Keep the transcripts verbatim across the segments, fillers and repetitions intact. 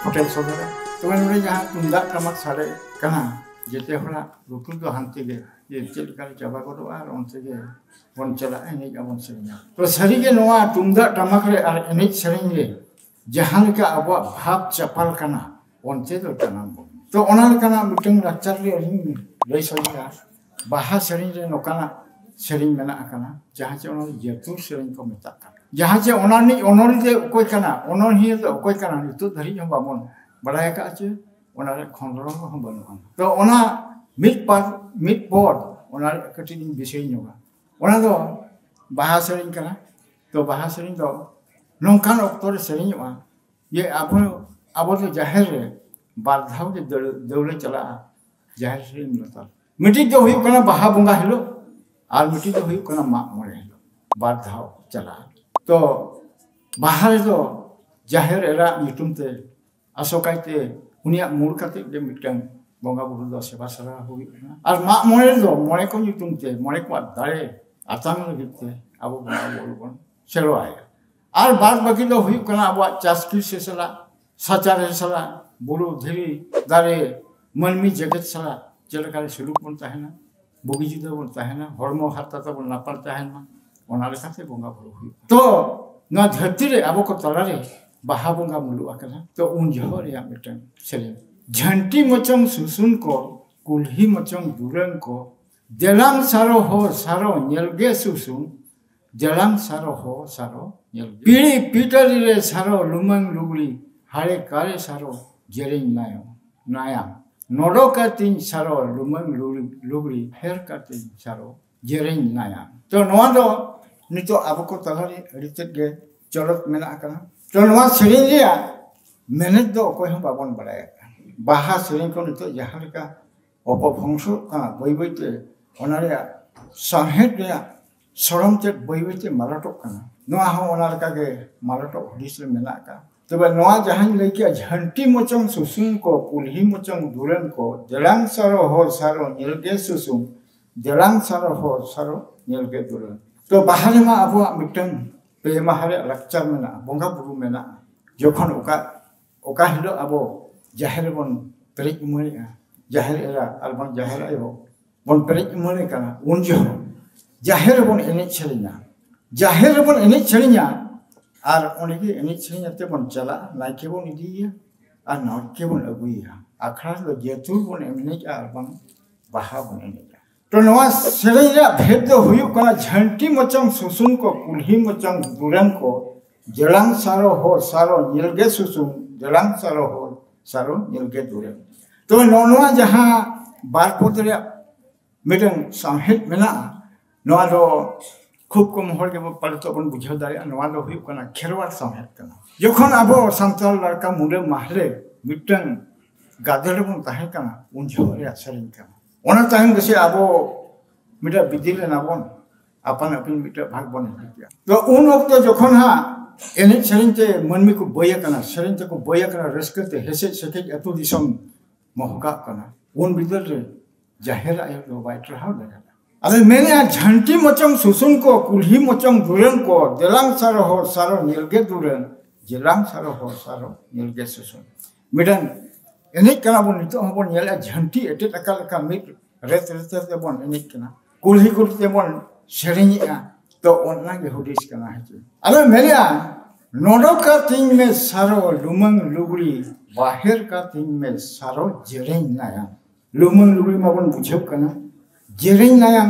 tell सोदरा तो नोडे जहां तुंदा टमाक सारे कना जेते होला रुकुल दो हांते गे ये चेल काल चाबा गोदो आर ओनते गे बन चला एने जाबन सेरिया तो सरी गे नोआ तुंदा टमाक रे आर एने सेरिन रे जहां लेका अबो भाब चपाल कना ओनते दो तनाम तो ओना लेकाना मिटंग लाचार रे रिंग लई सोया बाहा सेरिन रे नोकाना सेरिन मेना कना जहां चे ओना जेतुर सेरिन को मेता जहां चे ओनानी ओनोरी दे ओकोय कना ओनोही दे ओकोय कना नितु धरि हम बामन बड़ाय का चे ओना रे खंडरम हम बन तो ओना मिट पार मिट बोर्ड ओना कटिन विषय नोगा ओना दो बाहा सेरिन कना तो बाहा सेरिन दो नोंकान अक्तोर सेरिन वा ये आबो आबो तो जाहिर रे बारधाव के दौड़े चला जाहिर सेरिन लता मिटी जो हुई कना बाहा बंगा हिलो आर मिटी जो हुई कना मा मोरे हिलो बारधाव चला तो बाहर दो जाहिर एरा मिटुम ते आसोकाइते उनिया मूल काते जे मिटन बंगा बुरु दो सेवा सरा हुई आर मा मोरे दो मोरे को मिटुम ते मोरे को दारे आताम लगिते आबो बंगा बुरु बन सेरो आय आर बाद बाकी दो हुई कना आबो चासकी से सला साचारे सला बुरु धीरी दारे मनमी जगत सला जेलकारे सुलुक बन ताहेना बुगी जुदा बन ताहेना हरमो हाता ता बन नापार ताहेना ओना लेखाते बंगा बुरु हुई तो ना धरती रे आबो को तला रे बाहा बंगा मुलु आकना तो उन जहो रे मिटन सेले झंटी मचंग सुसुन को कुल्ही मचंग दुरन को देलांग सारो हो सारो नेलगे सुसुन देलांग सारो हो सारो नेलगे पीड़ी पीटरी रे सारो लुमंग लुगड़ी हारे कारे सारो जेरिन नायो नाया नोडो का तीन सारो लुमंग लुगड़ी हेर का तीन सारो जेरिन नाया तो नोआ दो नितो आबो को तलारे रितेट गे चलत मेना कना तो नोआ सेरिन रिया मेनेज दो कोय हम बाबन बड़ाय बाहा सेरिन को नितो जहां का अपभंश का बई बईते ओना रे साहेत रे सरम ते बई बईते मालटो कना नोआ हो ओना का के मालटो हदिस मेना का तबे नोआ जहां लइके झंटी मचंग सुसुन को कुल्ही मचंग दुरन को देलांग सारो हो सारो निलगे सुसुन देलांग सारो हो सारो निलगे दुरन तो बाहर में अब मिटन पे माहरे लक्चर में ना बंगा बुरु में ना जोखन ओका ओका हिलो अब जाहिर बन पेरिक मुनि जाहिर एरा अलबन जाहिर आयो बन पेरिक मुनि कना उन जो जाहिर बन एने छलिना जाहिर बन एने छलिना आर ओनेगे एने छलिना ते बन चला लाइके बन इदिया आर नाके बन अगुइया आखरा लो जेतुर बन एने आर बन बाहा बन एने तो नवा सेरेया भेद दो हुई कना झंटी मचंग सुसुन को कुल्ही मचंग दुरन को जलांग सारो हो सारो निलगे सुसुन जलांग सारो हो सारो निलगे दुरन तो नोनवा जहां बारपोत रे मिटन साहित मेना नवा दो खूब कम हर के पालतो बन बुझाव दारिया नवा दो हुई कना खेरवार साहित कना जखन आबो सांताल लड़का मुंडे माहले मिटन गादर बन ताहे कना उन झोरे असरिन कना ओना टाइम गसे आबो मिटा बिदिले नाबन अपन अपन मिटा भाग बन हिया तो उन वक्त जखन हा एने सेरिनते मनमी को बय कना सेरिनते को बय कना रसकते हेसे सके अतु दिसम महका कना उन बिदल रे जाहिर आयो दो बाइट रहा लगा अबे मैंने झंटी मचंग सुसुन को कुल्ही मचंग दुरन को देलांग सारो हो सारो निलगे दुरन जेलांग सारो हो सारो निलगे सुसुन मिडन एने कना बन नितो बन येला झंटी एटे टका लका मिट रेत रेत ते बन एने कना कुल्ही कुल ते बन सेरिनिया तो ओना गे हुदिस कना है अबे मेलिया नोडो का तिंग में सारो लुमंग लुगड़ी बाहर का तिंग में सारो जेरेन नाया लुमंग लुगड़ी मा बन बुझब कना जेरेन नाया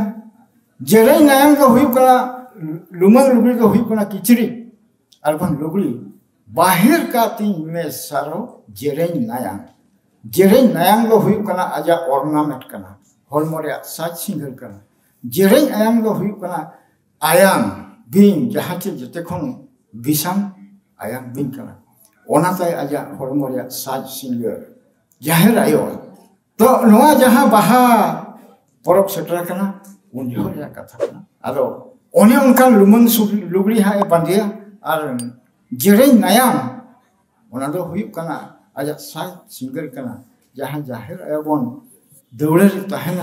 जेरेन नाया को हुई कना लुमंग लुगड़ी को हुई कना किचरी अरबन लुगड़ी बाहर का तिंग में सारो जेरेन नाया जेरेन नायांग लो हुई कना आजा ऑर्नामेंट कना हॉलमोरे साज सिंगल कना जेरेन आयांग लो हुई कना आयांग बिन जहां चे जते खन बिसाम आयांग बिन कना ओना ताय आजा हॉलमोरे साज सिंगल जाहिर आयो तो नोआ जहां बाहा परब सेटर कना उन जोया कथा कना आरो ओने उनका लुमंग लुगड़ी हा बांदिया आर जेरेन नायांग ओना दो हुई कना आजा साज सिंगर कना जहां जाहिर एबन दौड़े तहना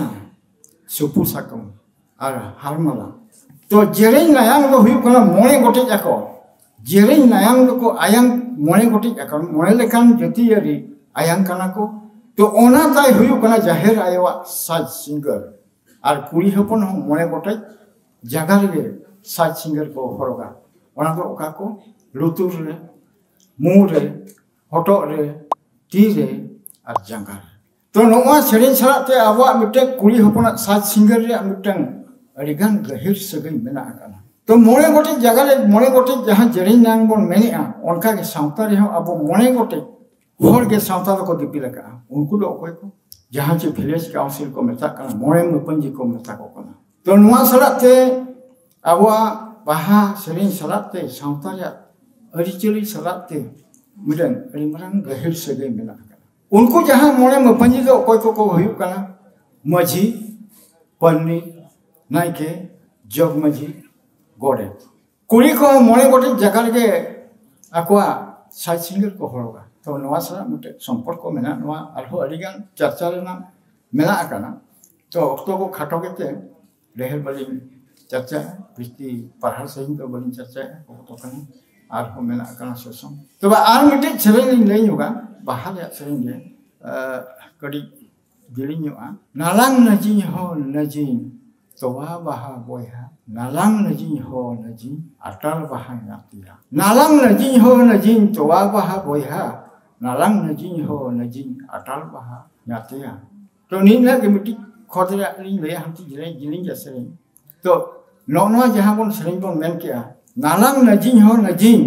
सुपु साकम आर हारमला तो जेरेन नायांग दो हुई कना मोने गोटे जाको Jering nayang doko ayang mone goti akan mone lekan jatiari ayang kana ko to ona tai huyu kana jahir ayewa saj singer ar kuri hopon mone gotai jaga re saj singer ko horoga ona do oka ko lutur re mu re hotok re ti re ar jangga to noa sering salate awa mite kuri hopona saj singer re mitang arigan gahir sagai mena akana तो मोने गोटे जगह ले मोने गोटे जहाँ जरिन नांग bone मैंने आ उनका के साउता रहे हो अब मोने गोटे होर के साउता को दिपी लगा उनको लोग कोई को जहाँ चे विलेज काउंसिल को मिलता करना मोने मुपंजी को मिलता को करना तो नुआ सलाते अब बाहा सरिन सलाते साउता या अरिचली सलाते मिलन अरिमरंग गहिर सगे मिला उनको जहाँ मोने मुपंजी को कोई को को हुई करना मजी पन्नी नाइके जग मजी गोडे कुड़ी को मोने गोटे जगह लगे आकुआ साइड सिंगर को हरोगा तो नवा सरा मिटे संपर्क को मेना नवा आरो अलिगान चर्चा लेना मेना आकाना तो अक्तो को खाटो केते रेहल बलि चर्चा बिस्ती पढ़ार सही तो बलि चर्चा तो कने आरो मेना आकाना सोसम तो आर मिटे सेरेन ले होगा बाहर या सेरेन जे कड़ी गिलिñoa नालांग नजी हो नजी towa baha boyha nalang najin ho najin atal baha natiya nalang najin ho najin towa baha boyha nalang najin ho najin atal baha natiya to ni na ke miti khotra ni le hanti jilin jilin jasering to no no jaha bon sering bon men kia nalang najin ho najin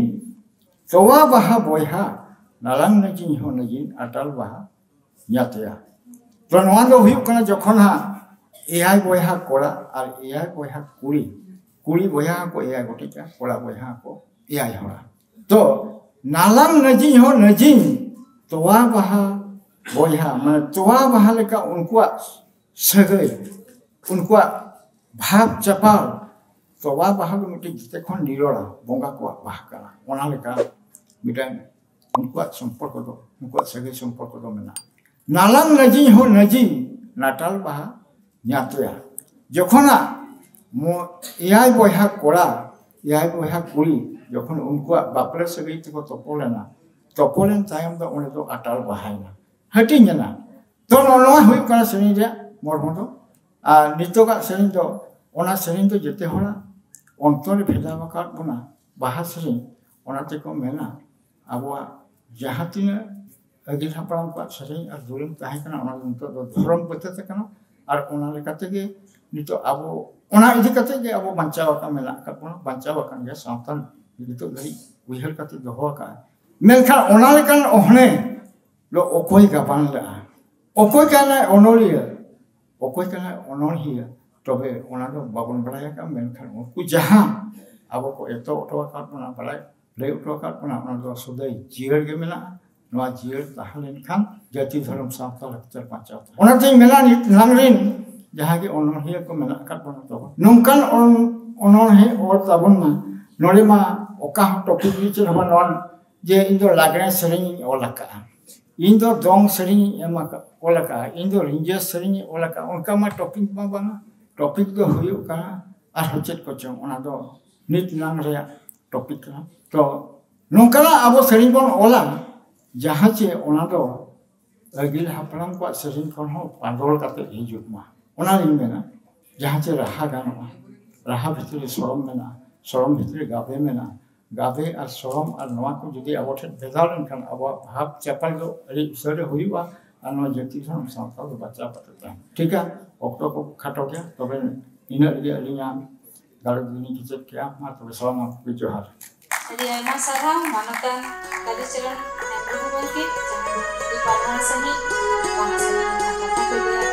towa baha boyha nalang najin ho najin atal baha natiya to no ando huyuk kana jokhon ha एआई बोया कोला और एआई बोया कुड़ी कुड़ी बोया को एआई गोटी क्या कोला बोया को एआई होला तो नालांग नजी हो नजी तोवा बहा बोया मैं तोवा बहा लेका उनको सगे उनको भाग चपाल तोवा बहा को मिट्टी जिते कौन निरोड़ा बोंगा को बहा करा उन्हें लेका मिट्टी उनको संपर्क दो उनको सगे संपर्क दो मना नालांग नजी हो नजी नाटाल बहा ᱧᱟᱛᱚᱭᱟ ᱡᱚᱠᱷᱚᱱᱟ ᱢᱚ ᱮᱭᱟᱭ ᱵᱚᱭᱦᱟ ᱠᱚᱲᱟ ᱮᱭᱟᱭ ᱵᱚᱭᱦᱟ ᱠᱩᱲᱤ ᱡᱚᱠᱷᱚᱱ ᱩᱱᱠᱩᱣᱟᱜ ᱵᱟᱯᱞᱟ ᱥᱟᱹᱜᱟᱹᱭ ᱛᱮᱠᱚ ᱛᱚᱯᱚᱞᱮᱱᱟ ᱛᱚᱯᱚᱞᱮᱱ ᱛᱟᱭᱚᱢ ᱫᱚ ᱚᱸᱰᱮ ᱫᱚ ᱟᱴᱟᱞ ᱵᱟᱦᱟᱭᱱᱟ ᱦᱟᱹᱴᱤᱧᱮᱱᱟ ᱛᱚ ᱱᱚᱣᱟ ᱦᱩᱭᱩᱜ ᱠᱟᱱᱟ ᱥᱮᱨᱮᱧ ᱨᱮᱭᱟᱜ ᱢᱚᱨᱢᱚ ᱫᱚ ᱟᱨ ᱱᱤᱛᱚᱜᱟᱜ ᱥᱮᱨᱮᱧ ᱫᱚ ᱚᱱᱟ ᱥᱮᱨᱮᱧ ᱫᱚ ᱡᱮᱛᱮ ᱦᱚᱲᱟᱜ ᱚᱱᱛᱚᱨ ᱨᱮ ᱵᱷᱮᱡᱟᱣ ᱟᱠᱟᱫ ᱵᱚᱱᱟ ᱵᱟᱦᱟ ᱥᱮᱨᱮᱧ ᱚᱱᱟ ᱛᱮᱠᱚ ᱢᱮᱱᱟ ᱟᱵᱚᱣᱟᱜ ᱡᱟᱦᱟᱸ ᱛᱤᱱᱟᱹᱜ ᱟᱹᱜᱤᱞ ᱦᱟᱯᱲᱟᱢ ᱠᱚᱣᱟᱜ ᱥᱮᱨᱮᱧ ᱟᱨ ᱫᱩᱨᱟᱹᱝ ᱛᱟᱦᱮᱸ ᱠᱟᱱᱟ ᱚᱱᱟ ᱫᱚ ᱱᱤᱛᱚᱜ ᱫᱚ ᱫᱷᱚᱨᱚᱢ ᱯᱚᱫᱽᱫᱷᱚᱛᱤ ᱠᱟᱱᱟ और उना लेकाते के नितो आबो उना इदि काते के आबो बंचाव का मेला का कोन बंचाव का गे सावतान नितो लई उहर काते दोहो का मेलखा उना लेकन ओहने लो ओकोय गाबान ला ओकोय काना ओनोलिया ओकोय काना ओनोलिया तबे उना दो बाबन बड़ाया का मेलखा उनको जहां आबो को एतो ओटो का बना बड़ाय ले ओटो का बना उना दो सदै जीर गे मेला नवा जीर ताहलेन खान जाति धर्म सावता लक्चर पाचा ओनाते मेला नि लांगरिन जहां के ओनोहिया को मेला का बना तो नोंकान ओन ओनोहे और ताबन मा नोले मा ओका टॉपिक नि चे हबा नॉन जे इंदो लागरे सरिंग ओलाका इंदो दोंग सरिंग एमा का ओलाका इंदो रिंजे सरिंग ओलाका उनका मा टॉपिक मा बांगा टॉपिक दो हुयो का आर हचेत को चों ओना दो नित लांग रे टॉपिक का तो नोंकाना आबो सरिंग बोन ओला जहाँ चे ओना दो अगिल हापड़ाम को सरिंग खन हो पांडोल काते हिजुक मा ओना लिंग मेना जहाँ चे रहा गानोआ रहा भितरे सरम मेना सरम भितरे गाबे मेना गाबे और सरम और नवा को जुदी अबोठे बेदालन खान अब भाव चपल दो अरे सरे हुईवा और नवा जति सम सावता दो बच्चा पटता ठीक है ओक्टो को खाटो गया तबे इना लिया लिया गालो दिनी किचे क्या मा तबे सलाम को जोहार Jadi ayah sarang manatan tadi jalan yang berhubung kita jangan di parman seni, parman seni,